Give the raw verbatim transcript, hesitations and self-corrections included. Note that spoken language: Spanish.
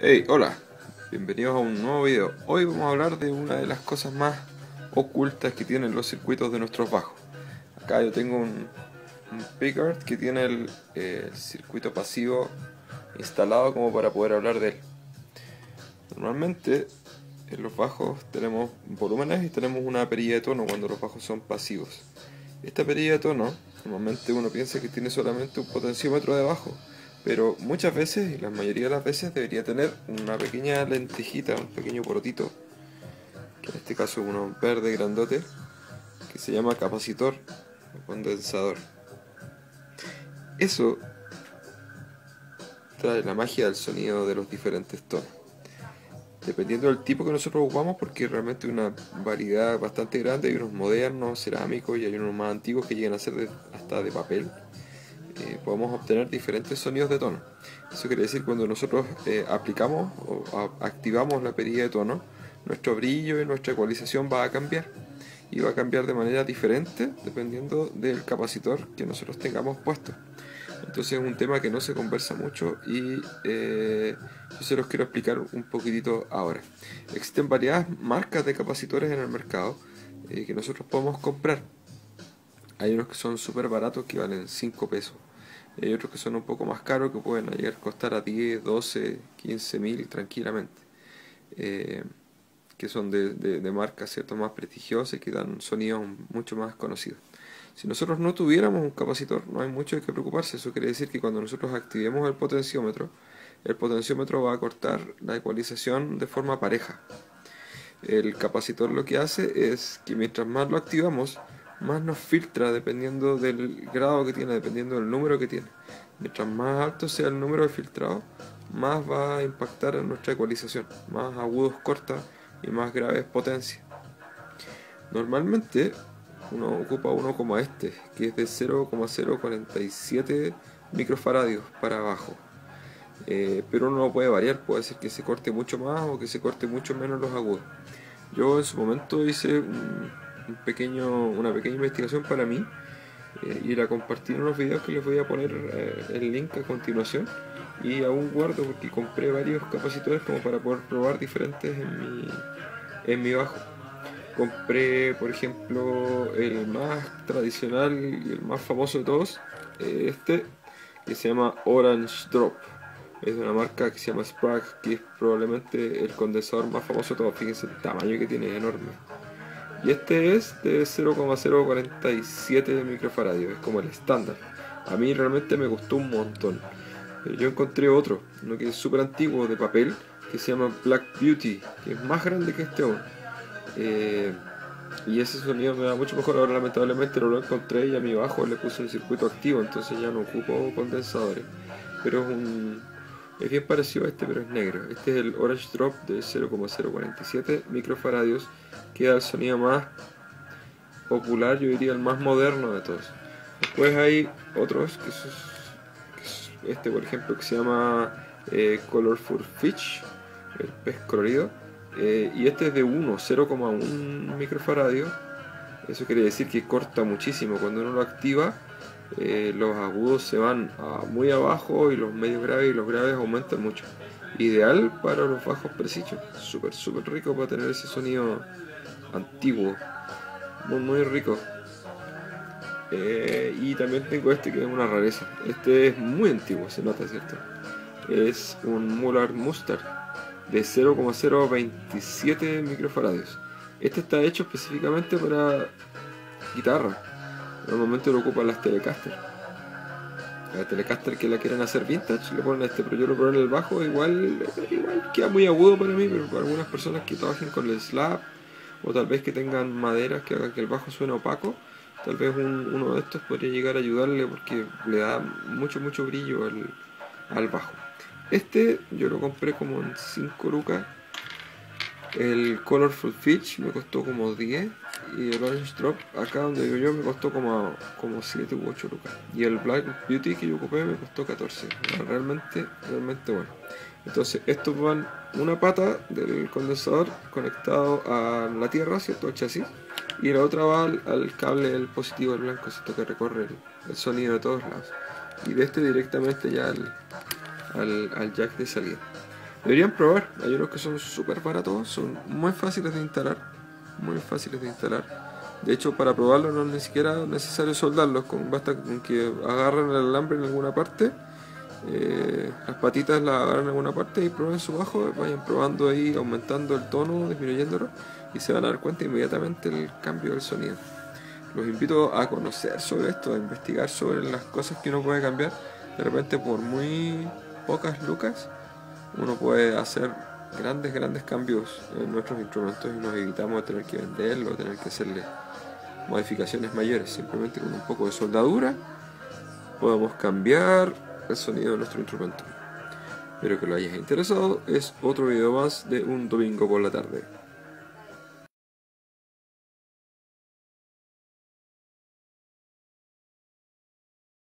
Hey, hola, bienvenidos a un nuevo video. Hoy vamos a hablar de una de las cosas más ocultas que tienen los circuitos de nuestros bajos. Acá yo tengo un, un Pickard que tiene el, eh, el circuito pasivo instalado como para poder hablar de él. Normalmente en los bajos tenemos volúmenes y tenemos una perilla de tono cuando los bajos son pasivos. Esta perilla de tono, normalmente uno piensa que tiene solamente un potenciómetro de bajo, pero muchas veces, y la mayoría de las veces, debería tener una pequeña lentejita, un pequeño porotito, que en este caso es uno verde grandote, que se llama capacitor o condensador. Eso trae la magia del sonido de los diferentes tonos. Dependiendo del tipo que nosotros ocupamos, porque realmente hay una variedad bastante grande, hay unos modernos, cerámicos y hay unos más antiguos que llegan a ser de, hasta de papel. Eh, podemos obtener diferentes sonidos de tono. Eso quiere decir cuando nosotros eh, aplicamos o a, activamos la perilla de tono, nuestro brillo y nuestra ecualización va a cambiar. Y va a cambiar de manera diferente dependiendo del capacitor que nosotros tengamos puesto. Entonces es un tema que no se conversa mucho y eh, yo se los quiero explicar un poquitito ahora. Existen varias marcas de capacitores en el mercado eh, que nosotros podemos comprar. Hay unos que son súper baratos que valen cinco pesos. Y hay otros que son un poco más caros que pueden llegar a costar a diez, doce, quince mil tranquilamente. Eh, que son de, de, de marcas cierto más prestigiosas y que dan sonidos mucho más conocidos. Si nosotros no tuviéramos un capacitor, no hay mucho de qué preocuparse. Eso quiere decir que cuando nosotros activemos el potenciómetro, el potenciómetro va a cortar la ecualización de forma pareja. El capacitor lo que hace es que mientras más lo activamos, más nos filtra dependiendo del grado que tiene, dependiendo del número que tiene. Mientras más alto sea el número de filtrado, más va a impactar en nuestra ecualización. Más agudos corta y más graves potencia. Normalmente uno ocupa uno como este, que es de cero coma cero cuarenta y siete microfaradios para abajo. Eh, pero uno lo puede variar, puede ser que se corte mucho más o que se corte mucho menos los agudos. Yo en su momento hice un, un pequeño, una pequeña investigación para mí eh, y la compartí en unos videos que les voy a poner eh, el link a continuación, y aún guardo porque compré varios capacitores como para poder probar diferentes en mi, en mi bajo. Compré, por ejemplo, el más tradicional y el más famoso de todos, eh, este, que se llama Orange Drop. Es de una marca que se llama Sprague, que es probablemente el condensador más famoso de todos. Fíjense el tamaño que tiene, es enorme. Y este es de cero coma cero cuarenta y siete microfaradios, es como el estándar. A mí realmente me gustó un montón. Yo encontré otro, uno que es súper antiguo, de papel, que se llama Black Beauty, que es más grande que este aún. Eh, y ese sonido me da mucho mejor. Ahora lamentablemente no lo encontré y a mi bajo le puse un circuito activo, entonces ya no ocupo condensadores. Pero es un... es bien parecido a este, pero es negro. Este es el Orange Drop de cero coma cero cuarenta y siete microfaradios, que da el sonido más popular, yo diría el más moderno de todos. Después hay otros, que es, que es este por ejemplo, que se llama eh, Colorful Fish, el pez colorido, eh, y este es de uno, cero coma uno microfaradios. Eso quiere decir que corta muchísimo. Cuando uno lo activa, eh, los agudos se van a muy abajo y los medios graves y los graves aumentan mucho. Ideal para los bajos precisos, súper súper rico para tener ese sonido antiguo, muy muy rico. Eh, y también tengo este que es una rareza. Este es muy antiguo, se nota, ¿cierto? Es un Muller Mustard de cero coma cero veintisiete microfaradios. Este está hecho específicamente para guitarra. Normalmente lo ocupan las Telecaster. La Telecaster que la quieren hacer vintage le ponen este, pero yo lo probé en el bajo, igual, igual queda muy agudo para mí, pero para algunas personas que trabajen con el slap o tal vez que tengan maderas que hagan que el bajo suene opaco, tal vez un, uno de estos podría llegar a ayudarle porque le da mucho mucho brillo al, al bajo. Este yo lo compré como en cinco lucas. El Colorful Fish me costó como diez y el Orange Drop, acá donde vivo yo, me costó como, como siete u ocho lucas. Y el Black Beauty que yo ocupé me costó catorce. Realmente, realmente bueno. Entonces estos van una pata del condensador conectado a la tierra, ¿cierto? Al chasis. Y la otra va al, al cable del positivo, el blanco, ¿cierto? Que recorre el, el sonido de todos lados. Y de este directamente ya al, al, al jack de salida. Deberían probar, hay unos que son súper baratos, son muy fáciles de instalar, muy fáciles de instalar. De hecho, para probarlo no es ni siquiera necesario soldarlos, con, basta con que agarren el alambre en alguna parte, eh, las patitas las agarran en alguna parte y prueben su bajo, vayan probando ahí, aumentando el tono, disminuyéndolo, y se van a dar cuenta inmediatamente el cambio del sonido. Los invito a conocer sobre esto, a investigar sobre las cosas que uno puede cambiar. De repente, por muy pocas lucas, uno puede hacer grandes, grandes cambios en nuestros instrumentos y nos evitamos tener que venderlo, tener que hacerle modificaciones mayores. Simplemente con un poco de soldadura podemos cambiar el sonido de nuestro instrumento. Espero que lo hayas interesado. Es otro video más de un domingo por la tarde.